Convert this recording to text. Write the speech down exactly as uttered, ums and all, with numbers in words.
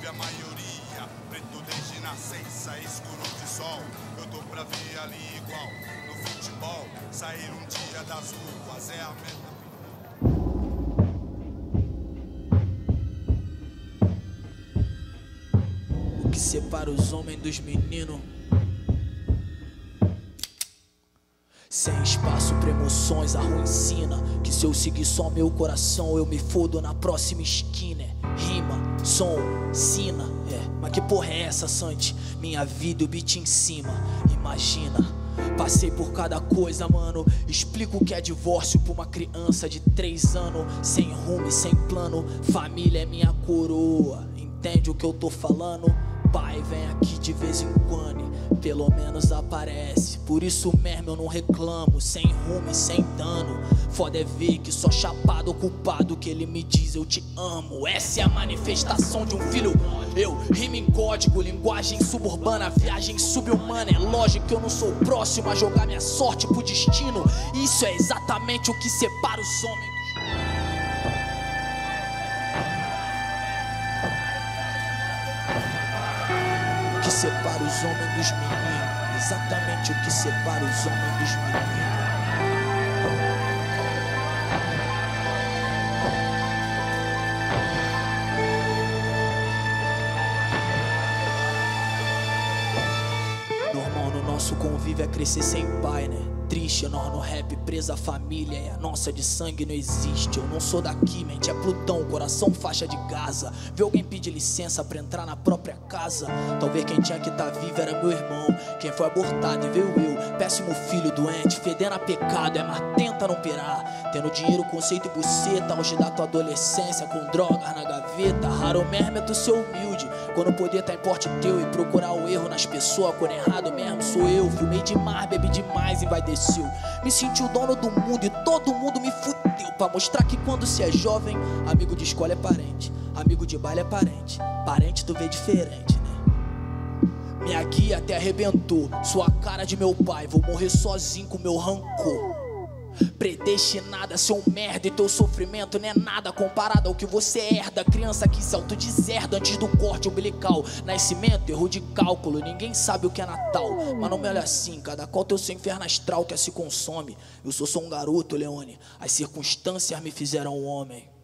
a maioria, preto desde nascença, escuro de sol. Eu tô pra ver ali igual no futebol, sair um dia das ruas é a meta. O que separa os homens dos meninos? Sem espaço pra emoções, a rua ensina que se eu seguir só meu coração, eu me fodo na próxima esquina. Rima, som, sina, é. Mas que porra é essa, Santi? Minha vida e o beat em cima, imagina. Passei por cada coisa, mano. Explico o que é divórcio pra uma criança de três anos. Sem rumo e sem plano, família é minha coroa. Entende o que eu tô falando? Pai, vem aqui de vez em quando, pelo menos aparece. Por isso mesmo eu não reclamo, sem rumo e sem dano. Foda é ver que só chapado ocupado que ele me diz eu te amo. Essa é a manifestação de um filho. Eu rimo em código, linguagem suburbana, viagem subhumana. É lógico que eu não sou próximo a jogar minha sorte pro destino. Isso é exatamente o que separa os homens. O que separa os homens dos meninos, exatamente o que separa os homens dos meninos. Normal no nosso convívio é crescer sem pai, né? Triste, nós no rap, presa a família, e a nossa de sangue não existe. Eu não sou daqui, mente é Plutão, coração faixa de Gaza. Ver alguém pedir licença pra entrar na própria casa. Talvez quem tinha que tá vivo era meu irmão, quem foi abortado e veio eu, péssimo filho doente, fedendo a pecado, é mas tenta não pirar. Tendo dinheiro, conceito e buceta, hoje da tua adolescência com drogas na gaveta. Raro mesmo é tu ser humilde, quando o poder tá em porte teu, e procurar o erro nas pessoas, quando errado mesmo sou eu. Fumei demais, bebi demais, envaideceu. Me senti o dono do mundo e todo mundo me fudeu, pra mostrar que quando se é jovem, amigo de escola é parente, amigo de baile é parente, parente tu vê diferente, né? Minha guia até arrebentou, sou a cara de meu pai, vou morrer sozinho com meu rancor. Predestinada a ser um merda, e teu sofrimento não é nada comparado ao que você herda. Criança que se autodeserda antes do corte umbilical. Nascimento, erro de cálculo, ninguém sabe o que é Natal. Mas não me olha assim, cada qual tem o seu inferno astral que se consome. Eu sou só um garoto, Leone, as circunstâncias me fizeram um homem.